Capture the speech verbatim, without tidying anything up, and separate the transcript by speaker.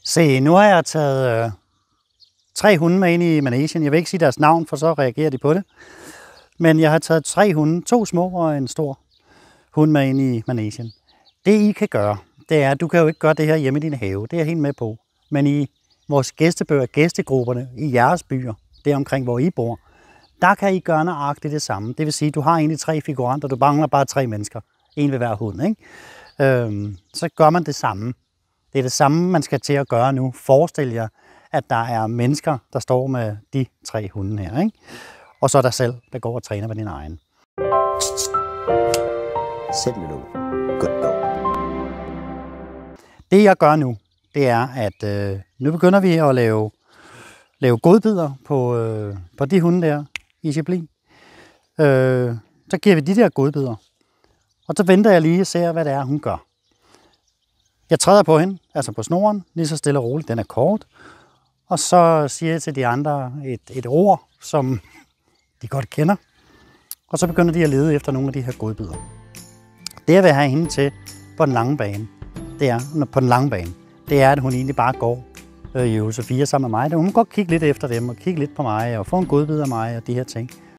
Speaker 1: Se, nu har jeg taget øh, tre hunde med ind i managen. Jeg vil ikke sige deres navn, for så reagerer de på det. Men jeg har taget tre hunde, to små og en stor hund med ind i managen. Det I kan gøre, det er, at du kan jo ikke gøre det her hjemme i din have. Det er jeg helt med på. Men i vores gæstebøger, gæstegrupperne, i jeres byer, det omkring, hvor I bor, der kan I gøre nøjagtigt det samme. Det vil sige, at du har egentlig tre figuranter, du mangler bare tre mennesker. En ved hver hund, ikke? Øhm, så gør man det samme. Det er det samme, man skal til at gøre nu. Forestil jer, at der er mennesker, der står med de tre hunde her, ikke? Og så er der selv, der går og træner med din egen.
Speaker 2: Sæt lidt ud. Good dog.
Speaker 1: Det jeg gør nu, det er, at øh, nu begynder vi at lave, lave godbidder på, øh, på de hunde der i Chablis. Øh, så giver vi de der godbidder. Og så venter jeg lige og ser, hvad det er, hun gør. Jeg træder på hende, altså på snoren, lige så stille og roligt. Den er kort. Og så siger jeg til de andre et, et ord, som de godt kender. Og så begynder de at lede efter nogle af de her godbidder. Det jeg vil have hende til på den lange bane, det er, på den lange bane, det er, at hun egentlig bare går øh, i øvelse fire sammen med mig. Hun må godt kigge lidt efter dem og kigge lidt på mig og få en godbid af mig og de her ting.